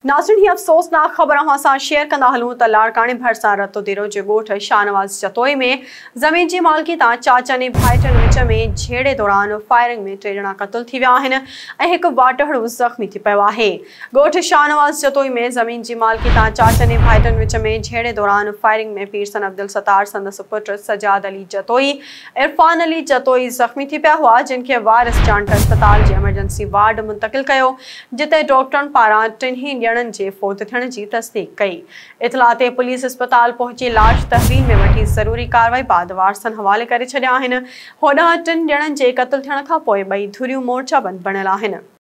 नाज़रीन ही अफ़सोसनाक ख़बर असां शेयर कंदा हलूं त लाड़काणे भरिसां रतो दिरो जे ॻोठ शाहनवाज़ जतोई में ज़मीन जी मालिकी तां चाचनि ऐं भाइटनि विच में झेड़े दौरान फायरिंग में 3 ॼणा क़त्ल थी विया आहिनि ऐं हिकु वाटड़ो ज़ख़्मी थी पियो आहे। ॻोठ शाहनवाज़ जतोई में ज़मीन जी मालिकी तां चाचनि ऐं भाइटनि विच में झेड़े दौरान फायरिंग में पीरसन अब्दुल सत्तार संदसि पुटु सजाद अली जतोई इरफान अली जतोई ज़ख़्मी थी पिया हुआ, जिन खे वारिस जानकर अस्पताल जे एमरजेंसी वार्ड मुंतक़िल कयो, जिते डॉक्टरनि पारां टिन्ही ॼणनि जे फ़ौत थियण जी तस्दीक कई। इतला ते पुलिस अस्पताल पहुची लाश तहवील में वठी ज़रूरी कार्रवाई बाद वारसनि हवाले करे छॾिया आहिनि। होॾां 3 ॼणनि जे क़त्ल थियण खां पोइ ॿई धुरियूं मोर्चा बंदि बणियल आहिनि।